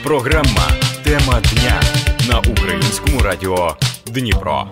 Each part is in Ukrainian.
Програма «Тема дня» на Українському радіо Дніпро.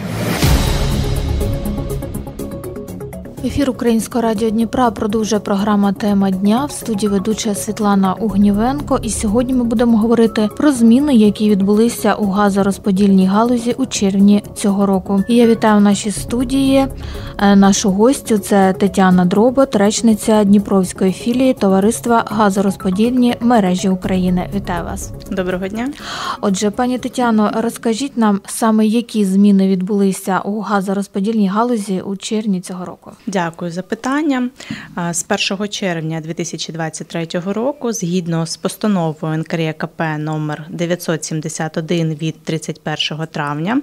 Ефір Українського радіо Дніпра продовжує програма «Тема дня». В студії ведуча Світлана Угнівенко. І сьогодні ми будемо говорити про зміни, які відбулися у газорозподільній галузі у червні цього року. І я вітаю в нашій студії нашу гостю. Це Тетяна Дробот, речниця Дніпровської філії Товариства «Газорозподільні мережі України». Вітаю вас. Доброго дня. Отже, пані Тетяно, розкажіть нам саме, які зміни відбулися у газорозподільній галузі у червні цього року. Дякую за питання. З 1 червня 2023 року, згідно з постановою НКРЕКП номер 971 від 31 травня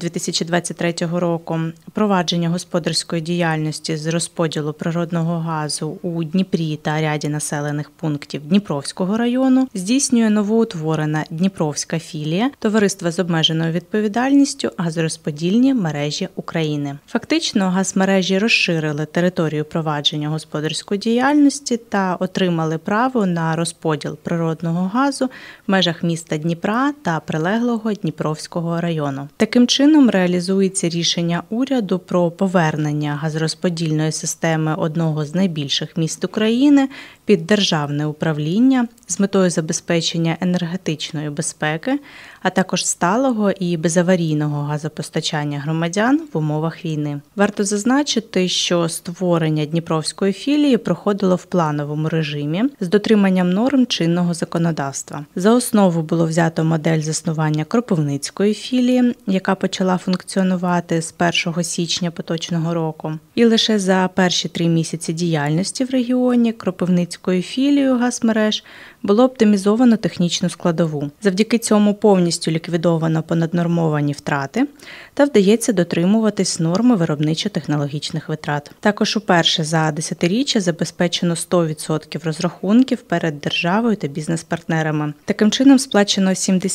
2023 року, провадження господарської діяльності з розподілу природного газу у Дніпрі та ряді населених пунктів Дніпровського району здійснює новоутворена Дніпровська філія Товариства з обмеженою відповідальністю «Газорозподільні мережі України». Фактично, газмережі розширили територію провадження господарської діяльності та отримали право на розподіл природного газу в межах міста Дніпра та прилеглого Дніпровського району. Таким чином реалізується рішення уряду про повернення газорозподільної системи одного з найбільших міст України під державне управління з метою забезпечення енергетичної безпеки, а також сталого і безаварійного газопостачання громадян в умовах війни. Варто зазначити, що створення Дніпровської філії проходило в плановому режимі з дотриманням норм чинного законодавства. За основу було взято модель заснування Кропивницької філії, яка почала функціонувати з 1 січня поточного року. І лише за перші 3 місяці діяльності в регіоні Кропивницькою філією газмереж було оптимізовано технічну складову. Завдяки цьому повністю ліквідовано понаднормовані втрати та вдається дотримуватись норми виробничо-технологічних витрат. Також уперше за десятиріччя забезпечено 100% розрахунків перед державою та бізнес-партнерами. Таким чином сплачено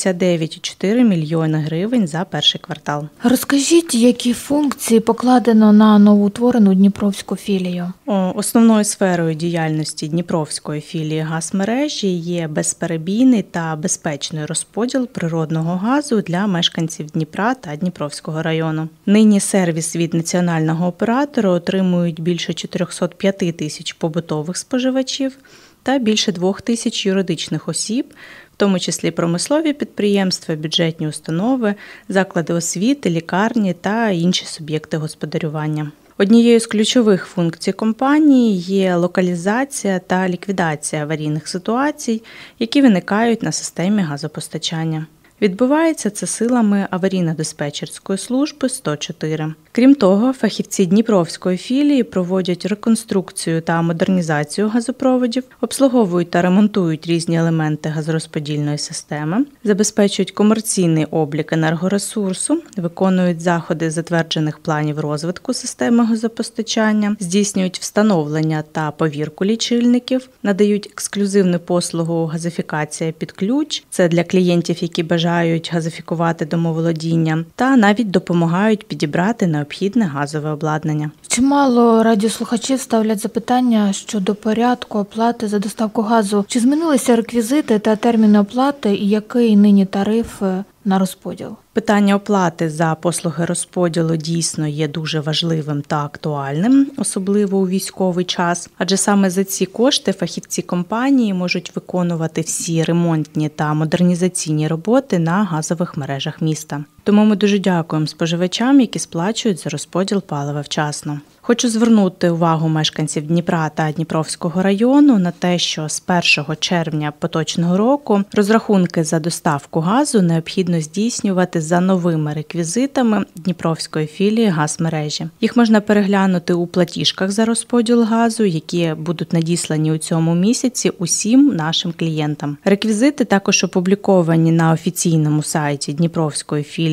79,4 мільйони гривень за перший квартал. Розкажіть, які функції покладено на новоутворену Дніпровську філію? Основною сферою діяльності Дніпровської філії газмережі є безперебійний та безпечний розподіл природного газу для мешканців Дніпра та Дніпровського району. Нині сервіс від національного оператора отримують більше 405 тисяч побутових споживачів та більше 2 тисяч юридичних осіб, в тому числі промислові підприємства, бюджетні установи, заклади освіти, лікарні та інші суб'єкти господарювання. Однією з ключових функцій компанії є локалізація та ліквідація аварійних ситуацій, які виникають на системі газопостачання. Відбувається це силами аварійно-диспетчерської служби 104. Крім того, фахівці Дніпровської філії проводять реконструкцію та модернізацію газопроводів, обслуговують та ремонтують різні елементи газорозподільної системи, забезпечують комерційний облік енергоресурсу, виконують заходи затверджених планів розвитку системи газопостачання, здійснюють встановлення та повірку лічильників, надають ексклюзивну послугу газифікація під ключ, це для клієнтів, які бажають газифікувати домоволодіння, та навіть допомагають підібрати необхідне газове обладнання. Чимало радіослухачів ставлять запитання щодо порядку оплати за доставку газу. Чи змінилися реквізити та терміни оплати і який нині тариф на розподіл? Питання оплати за послуги розподілу дійсно є дуже важливим та актуальним, особливо у військовий час, адже саме за ці кошти фахівці компанії можуть виконувати всі ремонтні та модернізаційні роботи на газових мережах міста. Тому ми дуже дякуємо споживачам, які сплачують за розподіл палива вчасно. Хочу звернути увагу мешканців Дніпра та Дніпровського району на те, що з 1 червня поточного року розрахунки за доставку газу необхідно здійснювати за новими реквізитами Дніпровської філії газмережі. Їх можна переглянути у платіжках за розподіл газу, які будуть надіслані у цьому місяці усім нашим клієнтам. Реквізити також опубліковані на офіційному сайті Дніпровської філії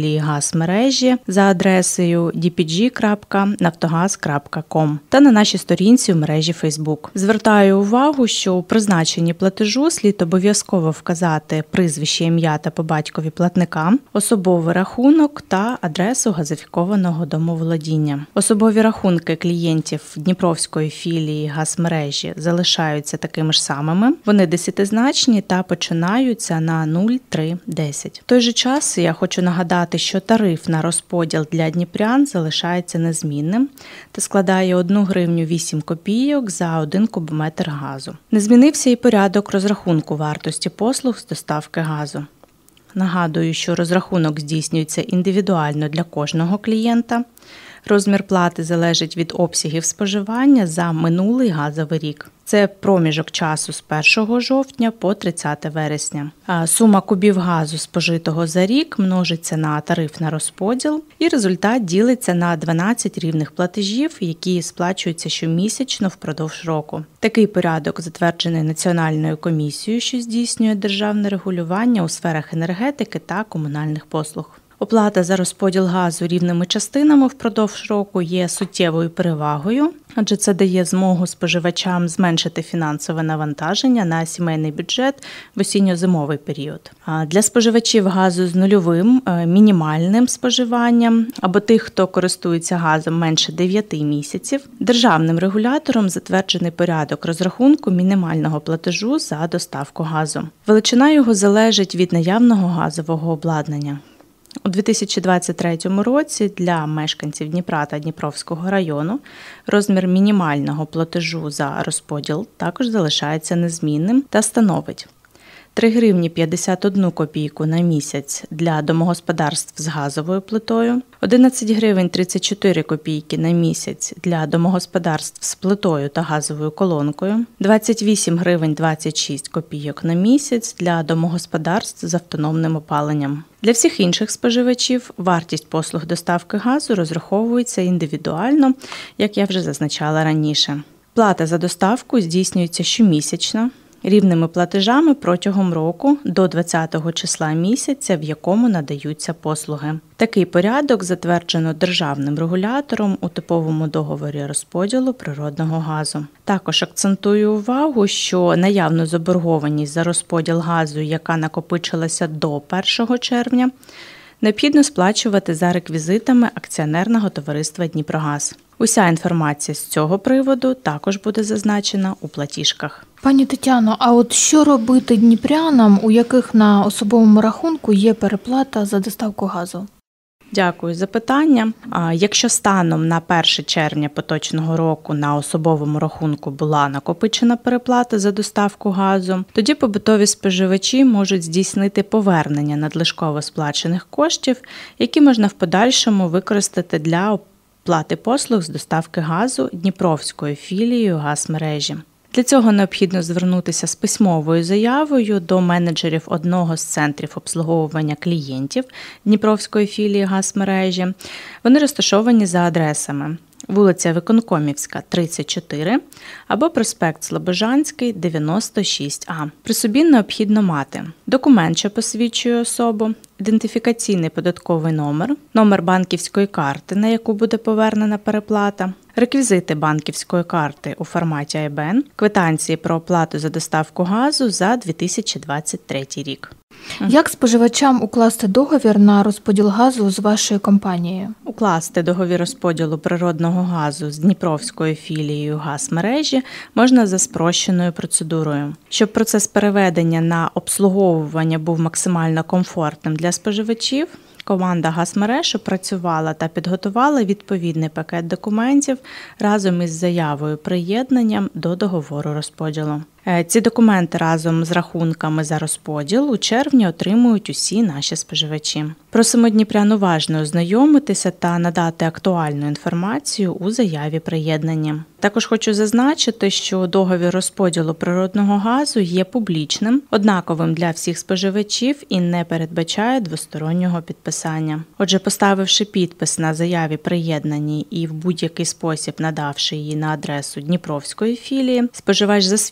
філії газмережі за адресою dpg.naftogaz.com та на нашій сторінці у мережі Facebook. Звертаю увагу, що у призначенні платежу слід обов'язково вказати прізвище, ім'я та по батькові платника, особовий рахунок та адресу газифікованого домоволодіння. Особові рахунки клієнтів Дніпровської філії газмережі залишаються такими ж самими. Вони десятизначні та починаються на 0310. В той же час я хочу нагадати, що тариф на розподіл для дніпрян залишається незмінним та складає 1 гривню 8 копійок за 1 кубометр газу. Не змінився і порядок розрахунку вартості послуг з доставки газу. Нагадую, що розрахунок здійснюється індивідуально для кожного клієнта. Розмір плати залежить від обсягів споживання за минулий газовий рік. Це проміжок часу з 1 жовтня по 30 вересня. Сума кубів газу спожитого за рік множиться на тариф на розподіл, і результат ділиться на 12 рівних платежів, які сплачуються щомісячно впродовж року. Такий порядок затверджений Національною комісією, що здійснює державне регулювання у сферах енергетики та комунальних послуг. Оплата за розподіл газу рівними частинами впродовж року є суттєвою перевагою, адже це дає змогу споживачам зменшити фінансове навантаження на сімейний бюджет в осінньо-зимовий період. Для споживачів газу з нульовим, мінімальним споживанням або тих, хто користується газом менше 9 місяців, державним регулятором затверджений порядок розрахунку мінімального платежу за доставку газу. Величина його залежить від наявного газового обладнання. У 2023 році для мешканців Дніпра та Дніпровського району розмір мінімального платежу за розподіл також залишається незмінним та становить 3 гривні 51 копійку на місяць для домогосподарств з газовою плитою, 11 гривень 34 копійки на місяць для домогосподарств з плитою та газовою колонкою, 28 гривень 26 копійок на місяць для домогосподарств з автономним опаленням. Для всіх інших споживачів вартість послуг доставки газу розраховується індивідуально, як я вже зазначала раніше. Плата за доставку здійснюється щомісячно, рівними платежами протягом року до 20-го числа місяця, в якому надаються послуги. Такий порядок затверджено державним регулятором у типовому договорі розподілу природного газу. Також акцентую увагу, що наявну заборгованість за розподіл газу, яка накопичилася до 1 червня, необхідно сплачувати за реквізитами акціонерного товариства «Дніпрогаз». Уся інформація з цього приводу також буде зазначена у платіжках. Пані Тетяно, а от що робити дніпрянам, у яких на особовому рахунку є переплата за доставку газу? Дякую за питання. Якщо станом на 1 червня поточного року на особовому рахунку була накопичена переплата за доставку газу, тоді побутові споживачі можуть здійснити повернення надлишково сплачених коштів, які можна в подальшому використати для оплати послуг з доставки газу Дніпровською філією газмережі. Для цього необхідно звернутися з письмовою заявою до менеджерів одного з центрів обслуговування клієнтів Дніпровської філії газмережі. Вони розташовані за адресами: вулиця Виконкомівська, 34 або проспект Слобожанський, 96А. При собі необхідно мати документ, що посвідчує особу, ідентифікаційний податковий номер, номер банківської карти, на яку буде повернена переплата, реквізити банківської карти у форматі IBAN, квитанції про оплату за доставку газу за 2023 рік. Як споживачам укласти договір на розподіл газу з вашою компанією? Укласти договір розподілу природного газу з Дніпровською філією газмережі можна за спрощеною процедурою. Щоб процес переведення на обслуговування був максимально комфортним для споживачів, команда газмереж опрацювала та підготувала відповідний пакет документів разом із заявою приєднання до договору розподілу. Ці документи разом з рахунками за розподіл у червні отримують усі наші споживачі. Просимо дніпрян уважно ознайомитися та надати актуальну інформацію у заяві приєднання. Також хочу зазначити, що договір розподілу природного газу є публічним, однаковим для всіх споживачів і не передбачає двостороннього підписання. Отже, поставивши підпис на заяві приєднання і в будь-який спосіб надавши її на адресу Дніпровської філії, споживач засвідчує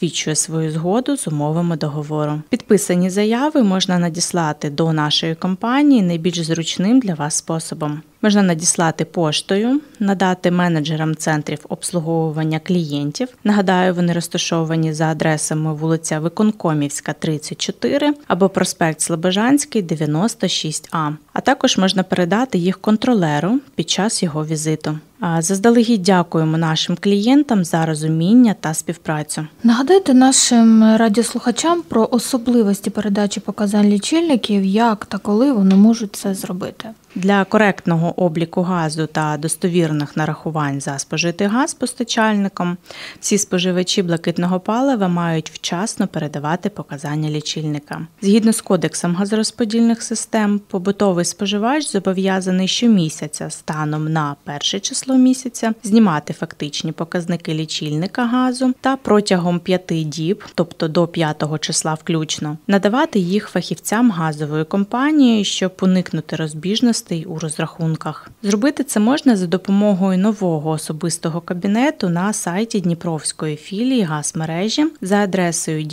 свою згоду з умовами договору. Підписані заяви можна надіслати до нашої компанії найбільш зручним для вас способом. Можна надіслати поштою, надати менеджерам центрів обслуговування клієнтів. Нагадаю, вони розташовані за адресами вулиця Виконкомівська, 34 або проспект Слобожанський, 96А. А також можна передати їх контролеру під час його візиту. Заздалегідь дякуємо нашим клієнтам за розуміння та співпрацю. Нагадайте нашим радіослухачам про особливості передачі показань лічильників, як та коли вони можуть це зробити. Для коректного обліку газу та достовірних нарахувань за спожитий газ постачальником всі споживачі блакитного палива мають вчасно передавати показання лічильника. Згідно з Кодексом газорозподільних систем, побутовий споживач зобов'язаний щомісяця станом на перше число місяця знімати фактичні показники лічильника газу та протягом 5 діб, тобто до 5 числа включно, надавати їх фахівцям газової компанії, щоб уникнути розбіжностей у розрахунках. Зробити це можна за допомогою нового особистого кабінету на сайті Дніпровської філії газмережі за адресою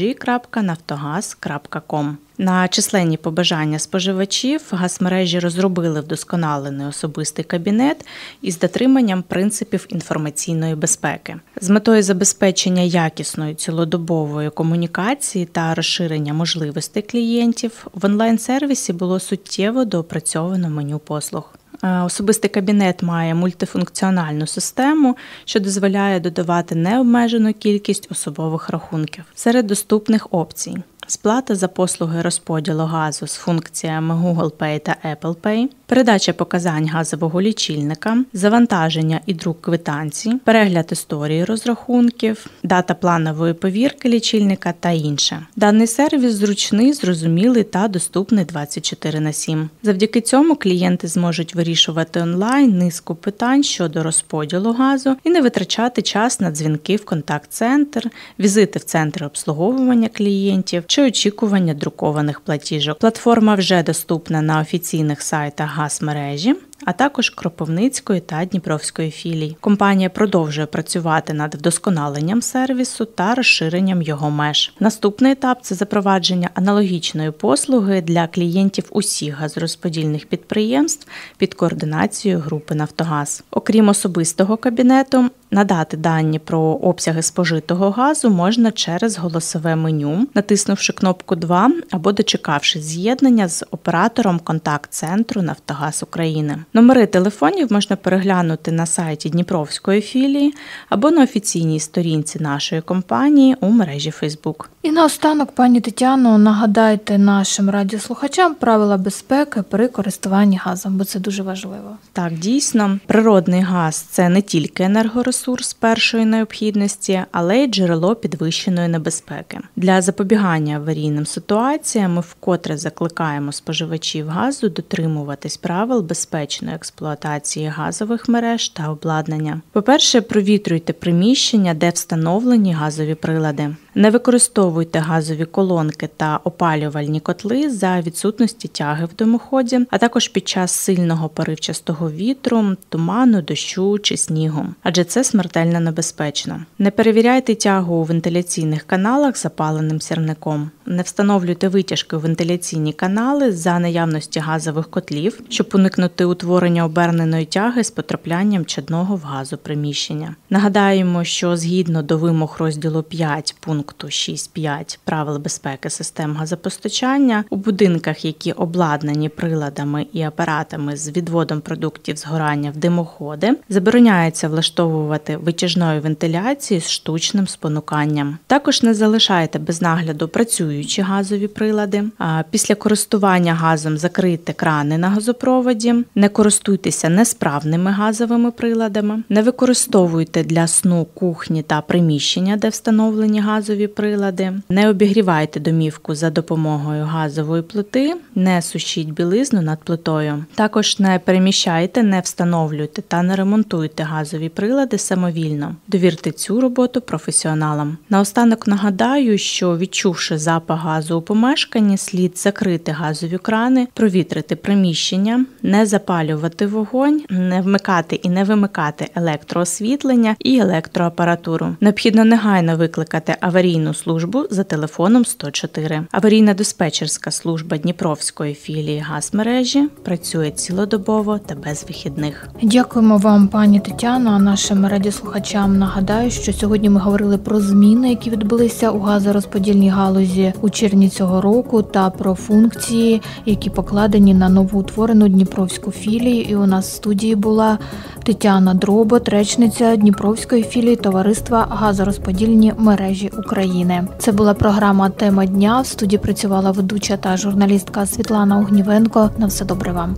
dpg.naftogaz.com. На численні побажання споживачів газмережі розробили вдосконалений особистий кабінет із дотриманням принципів інформаційної безпеки. З метою забезпечення якісної цілодобової комунікації та розширення можливостей клієнтів в онлайн-сервісі було суттєво доопрацьовано меню послуг. Особистий кабінет має мультифункціональну систему, що дозволяє додавати необмежену кількість особових рахунків. Серед доступних опцій – сплата за послуги розподілу газу з функціями Google Pay та Apple Pay, передача показань газового лічильника, завантаження і друк квитанцій, перегляд історії розрахунків, дата планової повірки лічильника та інше. Даний сервіс зручний, зрозумілий та доступний 24/7. Завдяки цьому клієнти зможуть вирішувати онлайн низку питань щодо розподілу газу і не витрачати час на дзвінки в контакт-центр, візити в центри обслуговування клієнтів чи очікування друкованих платіжок. Платформа вже доступна на офіційних сайтах газмережі, а також Кропивницької та Дніпровської філій. Компанія продовжує працювати над вдосконаленням сервісу та розширенням його меж. Наступний етап – це запровадження аналогічної послуги для клієнтів усіх газорозподільних підприємств під координацією групи «Нафтогаз». Окрім особистого кабінету, надати дані про обсяги спожитого газу можна через голосове меню, натиснувши кнопку 2 або дочекавшись з'єднання з оператором контакт-центру «Нафтогаз України». Номери телефонів можна переглянути на сайті Дніпровської філії або на офіційній сторінці нашої компанії у мережі Facebook. І наостанок, пані Тетяно, нагадайте нашим радіослухачам правила безпеки при користуванні газом, бо це дуже важливо. Так, дійсно, природний газ – це не тільки енергоресурс першої необхідності, але й джерело підвищеної небезпеки. Для запобігання аварійним ситуаціям ми вкотре закликаємо споживачів газу дотримуватись правил безпечної експлуатації газових мереж та обладнання. По-перше, провітрюйте приміщення, де встановлені газові прилади. Не використовуйте газові колонки та опалювальні котли за відсутності тяги в димоході, а також під час сильного поривчастого вітру, туману, дощу чи снігу, адже це смертельно небезпечно. Не перевіряйте тягу у вентиляційних каналах запаленим сірником. Не встановлюйте витяжки у вентиляційні канали за наявності газових котлів, щоб уникнути утворення оберненої тяги з потраплянням чадного в газу приміщення. Нагадаємо, що згідно до вимог розділу 5 пункту 6.5 правил безпеки систем газопостачання, у будинках, які обладнані приладами і апаратами з відводом продуктів згорання в димоходи, забороняється влаштовувати витяжної вентиляції з штучним спонуканням. Також не залишайте без нагляду працюючі газові прилади. Після користування газом закрийте крани на газопроводі, не користуйтеся несправними газовими приладами, не використовуйте для сну кухні та приміщення, де встановлені газові прилади, не обігрівайте домівку за допомогою газової плити, не сушіть білизну над плитою. Також не переміщайте, не встановлюйте та не ремонтуйте газові прилади самовільно. Довірте цю роботу професіоналам. Наостанок нагадаю, що відчувши запах газу у помешканні, слід закрити газові крани, провітрити приміщення, не запалювати вогонь, не вмикати і не вимикати електроосвітлення і електроапаратуру. Необхідно негайно викликати аварійну аварійну службу за телефоном 104. Аварійно-диспетчерська служба Дніпровської філії газмережі працює цілодобово та без вихідних. Дякуємо вам, пані Тетяно. А нашим радіослухачам нагадаю, що сьогодні ми говорили про зміни, які відбулися у газорозподільній галузі у червні цього року, та про функції, які покладені на новоутворену Дніпровську філію. І у нас в студії була Тетяна Дробот, речниця Дніпровської філії Товариства газорозподільні мережі України. Це була програма «Тема дня». В студії працювала ведуча та журналістка Світлана Угнівенко. На все добре вам.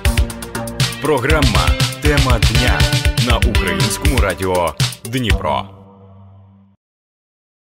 Програма «Тема дня» на Українському радіо Дніпро.